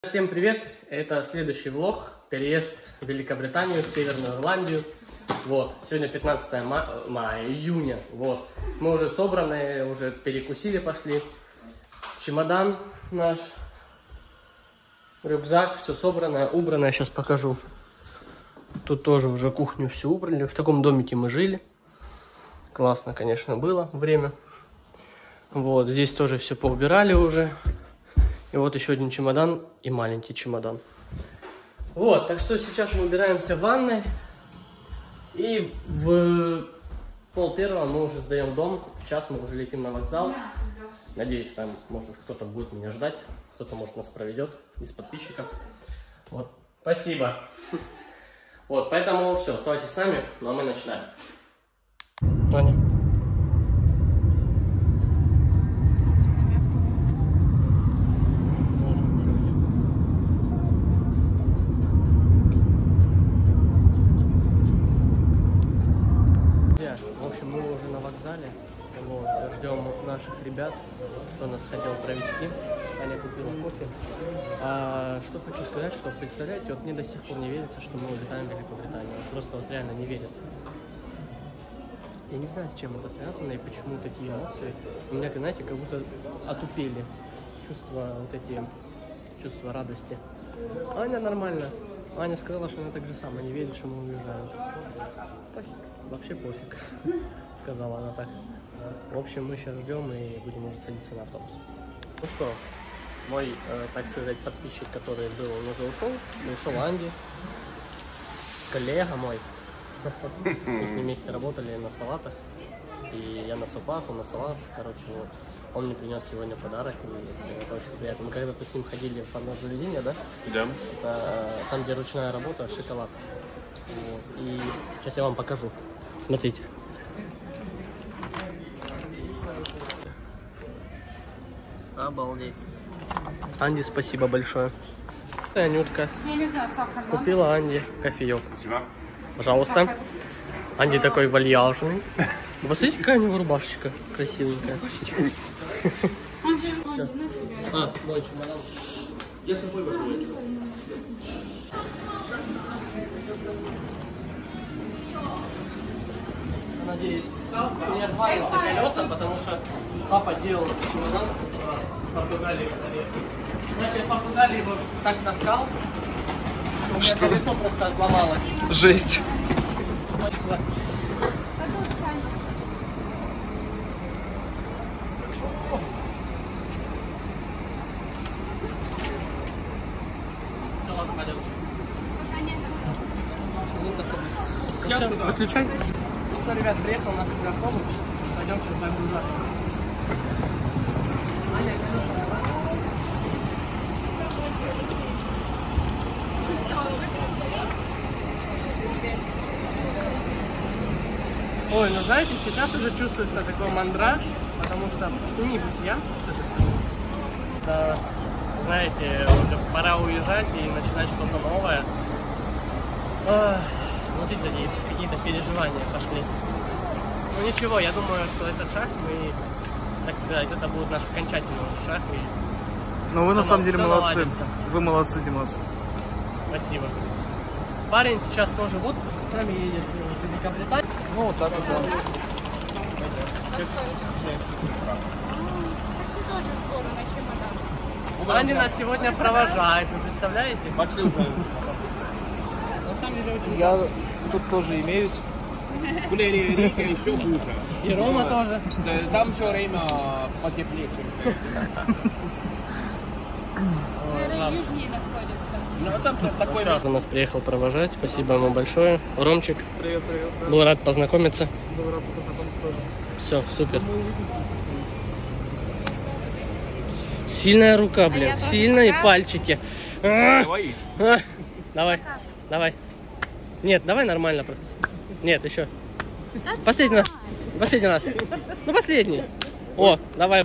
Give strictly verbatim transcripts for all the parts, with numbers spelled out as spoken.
Всем привет! Это следующий влог, переезд в Великобританию, в Северную Ирландию. Вот, сегодня пятнадцатое мая, июня, вот. Мы уже собраны, уже перекусили, пошли. Чемодан наш, рюкзак, все собрано, убрано, я сейчас покажу. Тут тоже уже кухню все убрали, в таком домике мы жили. Классно, конечно, было время. Вот, здесь тоже все поубирали уже. И вот еще один чемодан и маленький чемодан. Вот, так что сейчас мы убираемся в ванной. И в пол первого мы уже сдаем дом. В час мы уже летим на вокзал. Надеюсь, там, может, кто-то будет меня ждать. Кто-то, может, нас проведет из подписчиков. Вот, спасибо. Вот, поэтому все, оставайтесь с нами, ну а мы начинаем. Аня. В общем, мы уже на вокзале, вот, ждем наших ребят, кто нас хотел провести. Аня купила кофе. А, что хочу сказать, что, представляете, вот мне до сих пор не верится, что мы улетаем в Великобританию. Просто вот реально не верится. Я не знаю, с чем это связано и почему такие эмоции. У меня, знаете, как будто отупели чувства, вот эти чувства радости. Аня нормально. Аня сказала, что она так же сама не верит, что мы уезжаем. Пофиг. Вообще пофиг, сказала она так. В общем, мы сейчас ждем и будем уже садиться на автобус. Ну что, мой, э, так сказать, подписчик, который был, он уже ушел. Ушел Анди, коллега мой. Мы с ним вместе работали на салатах. И я на супах, он на салатах. Короче, вот. Он мне принес сегодня подарок, и это очень приятно. Мы когда-то с ним ходили в одно заведение, да? Да. Это, там, где ручная работа, шоколад. Вот. И сейчас я вам покажу. Смотрите. Обалдеть. Анди, спасибо большое. Анютка. Я не знаю, сахар. Купила Анди кофеек. Спасибо. Пожалуйста. Сахар. Анди такой вальяжный. Посмотрите, какая у него рубашечка красивенькая. А, мой чемодан. Я с собой возьму. Надеюсь, не отвалится колеса, потому что папа делал чемодан в Португалии. Значит, в Португалии его так таскал, что у меня колесо просто отломалось. Жесть. Все, ладно, пойдем. Все, выключай. Ну что, ребят, приехал наш автобус. Пойдем сейчас загружать. Ой, ну знаете, сейчас уже чувствуется такой мандраж, потому что сними я с этой стороны. Да, знаете, уже пора уезжать и начинать что-то новое. Внутри такие какие-то переживания пошли. Ну ничего, я думаю, что этот шаг мы, так сказать, это будет наш окончательный шаг. И Но вы на самом деле молодцы. Наладится. Вы молодцы, Димас. Спасибо. Парень сейчас тоже в отпуск, с нами едет в Великобританию. Ну вот так вот, да. Ты тоже скоро на чемодан. Анди нас сегодня провожает, вы представляете? На самом деле очень Я тут тоже имеюсь. Блин, Рика еще хуже. И Рома тоже. Да, там все время потеплее, чем Наверное, южнее находится. Ну, там такой... Сейчас он нас приехал провожать, спасибо ему большое. Ромчик, Привет, привет. Да. был рад познакомиться. Был рад познакомиться тоже. Все, супер. Мы увидимся со вами. Сильная рука, блин, я тоже сильные пока. пальчики. А, Давай. а. Давай, давай. Нет, давай нормально. Нет, еще. Последний раз. Последний раз. Ну, последний. О, давай.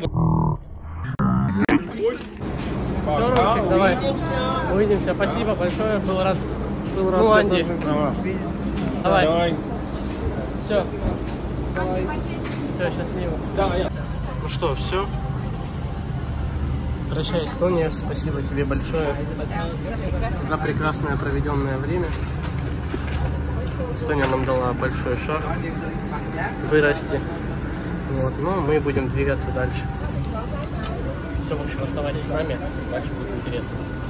Все, Ромчик, давай. Увидимся. Спасибо большое. Был рад. Был рад Ну, тебя Анди. тоже видеть. Давай. Давай. Все. Давай. Все, счастливо. Давай. Ну что, все. Прощай, Эстония, спасибо тебе большое за прекрасное проведенное время. Эстония нам дала большой шаг вырасти. Вот, но мы будем двигаться дальше. Все, в общем, оставайтесь с нами, дальше будет интересно.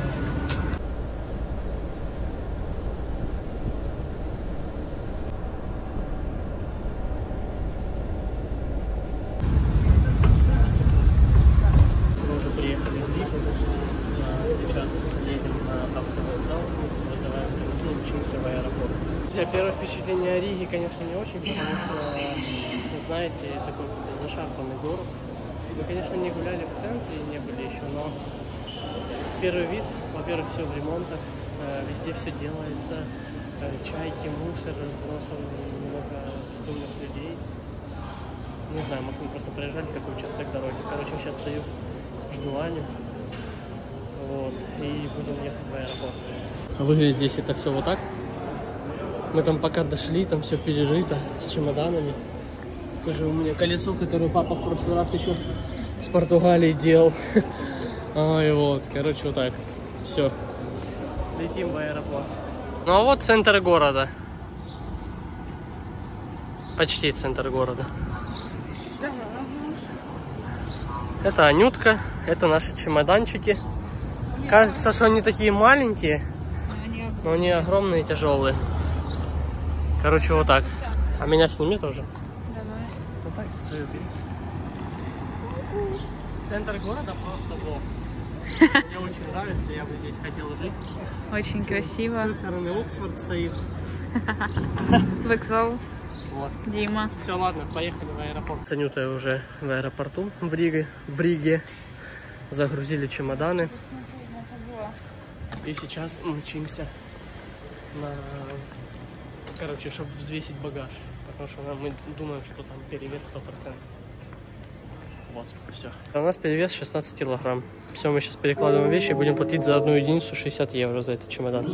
Мы уже приехали в Ригу. Сейчас едем на автовокзал, вызываем такси и мчимся в аэропорт. Первое впечатление о Риге, конечно, не очень, потому что, знаете, такой зашарпанный город. Мы, конечно, не гуляли в центре, не были еще, но первый вид, во-первых, все в ремонтах, везде все делается, чайки, мусор, разбросан, много стульных людей. Не знаю, может, мы просто проезжали такой участок дороги. Короче, сейчас стою, жду Аню, вот, и будем ехать в аэропорт. Выглядит здесь это все вот так. Мы там пока дошли, там все перерыто с чемоданами. Тоже у меня колесо, которое папа в прошлый раз еще с Португалии делал. Ой, вот, короче, вот так. Все. Летим в аэропорт. Ну а вот центр города. Почти центр города. Да. Это Анютка, это наши чемоданчики. Кажется, что они такие маленькие, но они огромные и тяжелые. Короче, вот так. А меня сними тоже. Давай. Вот так свою бери. Центр города просто бог. Мне очень нравится, я бы здесь хотел жить. Очень С красиво. той стороны Оксфорд стоит. Вокзал. Вот. Дима. Все, ладно, поехали в аэропорт. С Анютой уже в аэропорту в Риге. В Риге. Загрузили чемоданы. И сейчас мчимся на... Короче, чтобы взвесить багаж. Потому что мы думаем, что там перевес сто процентов. Вот, все. У нас перевес шестнадцать килограмм. Все, мы сейчас перекладываем вещи и будем платить за одну единицу шестьдесят евро за этот чемодан.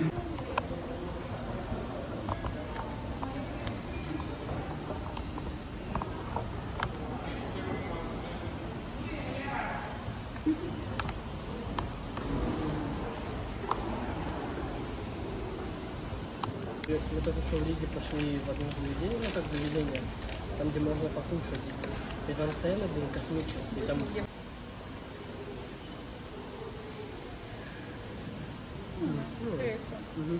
Мы только что в Риге пошли в одно заведение, как заведение, там, где можно покушать. И там цены были космические. Там... Угу.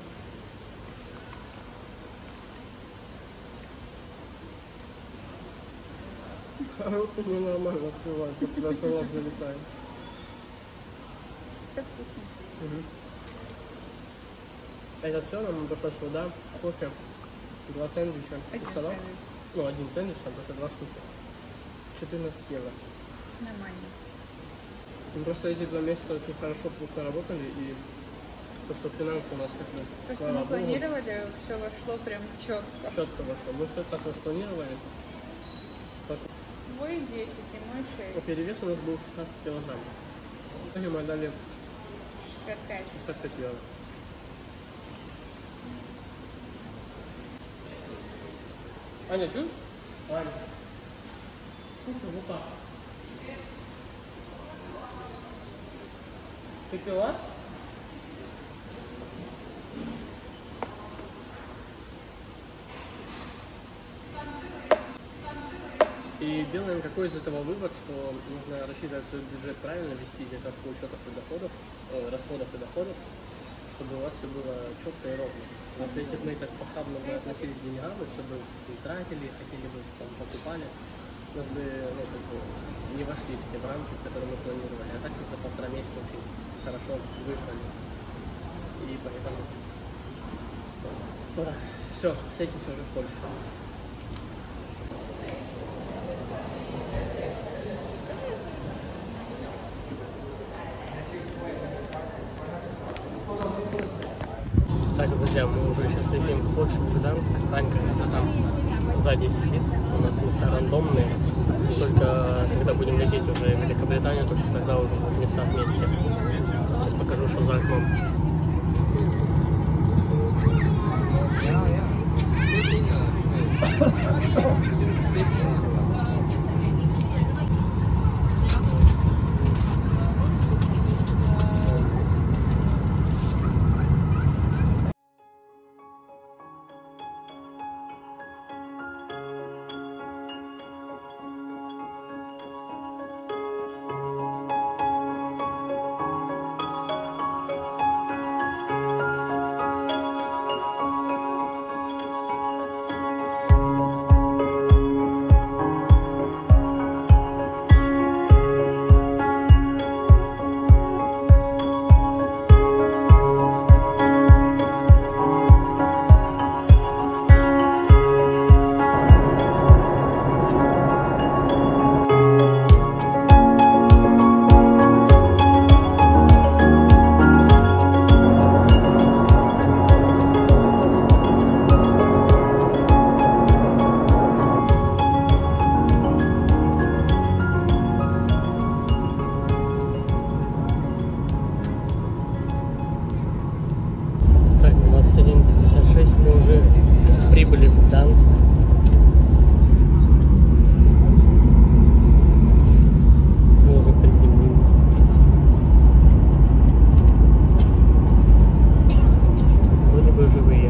Коробка ненормально открывается, когда салат залетает. Это вкусно. Угу. Это все, нам пришлось вода, кофе, два сэндвича и салат. Ну, один сэндвич, там только два штуки. четырнадцать евро. Нормально. Мы просто эти два месяца очень хорошо, плотно работали, и то, что финансы у нас как бы, То, что слава мы богу, планировали, все вошло прям четко. четко вошло. Мы все так распланировали. Так. Твой десять и мой Ну, шесть. перевес у нас был шестнадцать килограмм. В итоге мы отдали шестьдесят пять. шестьдесят пять евро. Аня, чуть? Аня. Вот так. Ты пила? И делаем какой из этого вывод, что нужно рассчитывать свой бюджет правильно, вести где-то по учетов и доходов, э, расходов и доходов, чтобы у вас все было четко и ровно. Потому что если бы мы так похабно бы относились к деньгам, мы все бы и тратили, хотели бы, там, покупали, у нас бы, ну, как бы не вошли в те рамки, в которые мы планировали. А так мы за полтора месяца очень хорошо выиграли. И поэтому... Вот так. Все, с этим все уже в Польше. Так, друзья, мы уже сейчас летим в Польшу, в Гданск. Анька это там сзади сидит. У нас места рандомные. Только когда будем лететь уже в Великобританию, только тогда уже будут места вместе. Сейчас покажу, что за окном. прибыли в Гданск. Мы уже приземлились. Были бы живые.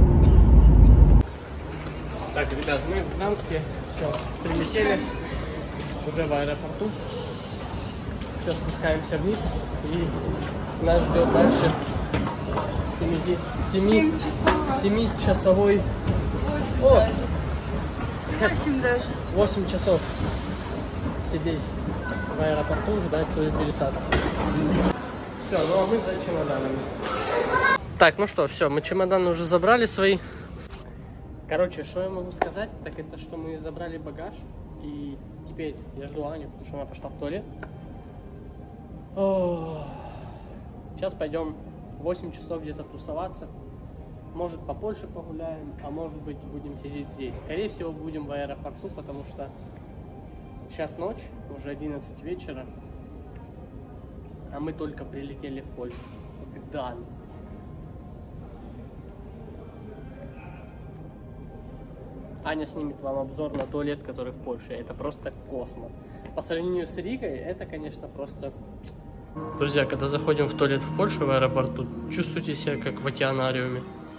Так, ребят, мы в Гданске. Все, прилетели. Уже в аэропорту. Сейчас спускаемся вниз. И нас ждет дальше семичасовой восемь даже. восемь часов сидеть в аэропорту, ждать свою пересадку. Все, ну а мы за чемоданами. Так, ну что, все, мы чемоданы уже забрали свои. Короче, что я могу сказать, так это, что мы забрали багаж. И теперь я жду Аню, потому что она пошла в туалет. О, сейчас пойдем восемь часов где-то тусоваться. Может, по Польше погуляем, а может быть, будем сидеть здесь. Скорее всего, будем в аэропорту, потому что сейчас ночь, уже одиннадцать вечера, а мы только прилетели в Польшу. В Гданск. Аня снимет вам обзор на туалет, который в Польше. Это просто космос. По сравнению с Ригой, это, конечно, просто... Друзья, когда заходим в туалет в Польшу, в аэропорту, чувствуйте себя как в океанариуме.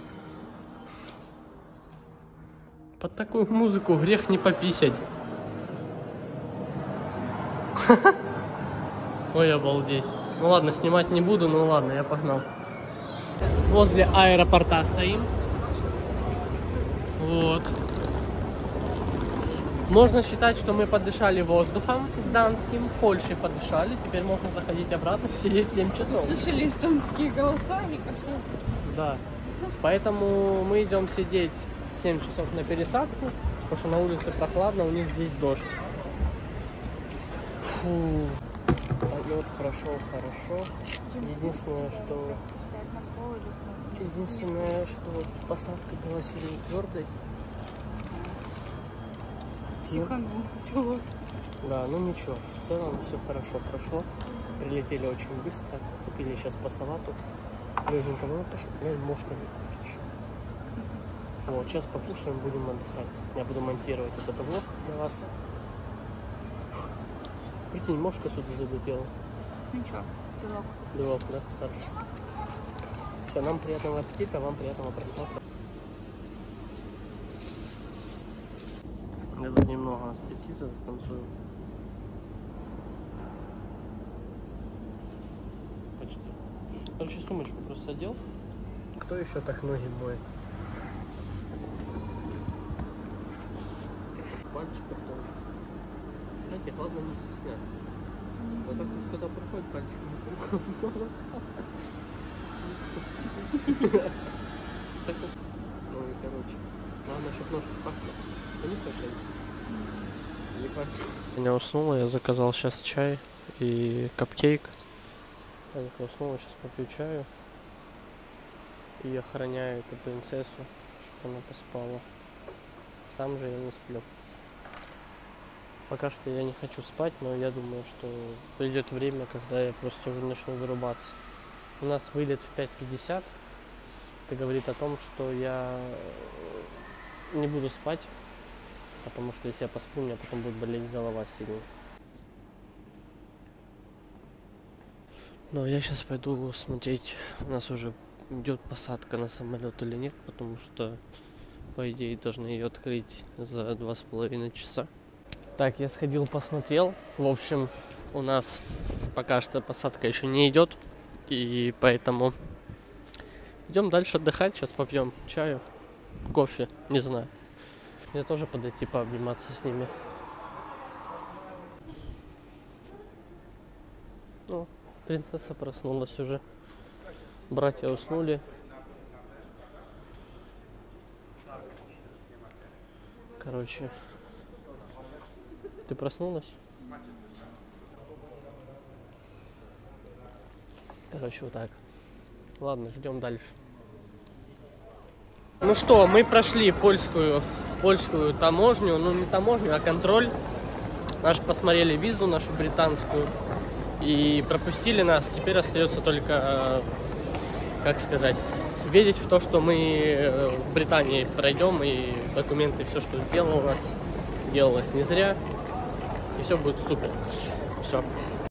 Под такую музыку грех не пописать. Ой, обалдеть. Ну ладно, снимать не буду, ну ладно, я погнал. Возле аэропорта стоим. Вот. Можно считать, что мы подышали воздухом гданским, в Польше подышали, теперь можно заходить обратно, сидеть семь часов. Слышали эстонские голоса и пошли. Да. Поэтому мы идем сидеть семь часов на пересадку, потому что на улице прохладно, у них здесь дождь. Фу. Полет прошел хорошо. Единственное, что... Единственное, что посадка была сильно твердой. Психанул. Ну, да, ну ничего, в целом все хорошо прошло. Прилетели очень быстро, купили сейчас по салату. Легенько, ну то что, мошка не купишь. Вот, сейчас покушаем, будем отдыхать. Я буду монтировать этот влог для вас. Прикинь, мошка сюда залетела. Ничего, белок. Белок, да? Хорошо. Все, нам приятного аппетита, вам приятного просмотра. Я тут немного стриптиза станцую. Почти. Короче, сумочку просто одел. Кто еще так ноги моет? Пальчиков тоже. Знаете, главное не стесняться. Вот так вот кто-то проходит, пальчиком. Так вот. Ну и короче. Главное, чтобы ножки пахли. Аня уснула, я заказал сейчас чай и капкейк. Аня уснула, сейчас попью чаю. И охраняю эту принцессу, чтобы она поспала. Сам же я не сплю. Пока что я не хочу спать, но я думаю, что придет время, когда я просто уже начну вырубаться. У нас вылет в пять пятьдесят. Это говорит о том, что я не буду спать. Потому что если я посплю, у меня потом будет болеть голова сильно. Но я сейчас пойду смотреть, у нас уже идет посадка на самолет или нет, потому что, по идее, должны ее открыть за два с половиной часа. Так, я сходил, посмотрел. В общем, у нас пока что посадка еще не идет, и поэтому идем дальше отдыхать. Сейчас попьем чаю, кофе, не знаю. Мне тоже подойти пообниматься с ними. О, принцесса проснулась уже. Братья уснули. Короче, ты проснулась? Короче, вот так. Ладно, ждем дальше. Ну что, мы прошли польскую, польскую таможню, ну не таможню, а контроль. Наш посмотрели визу, нашу британскую, и пропустили нас. Теперь остается только, как сказать, верить в то, что мы в Британии пройдем, и документы, все, что делалось, делалось не зря, и все будет супер. Все.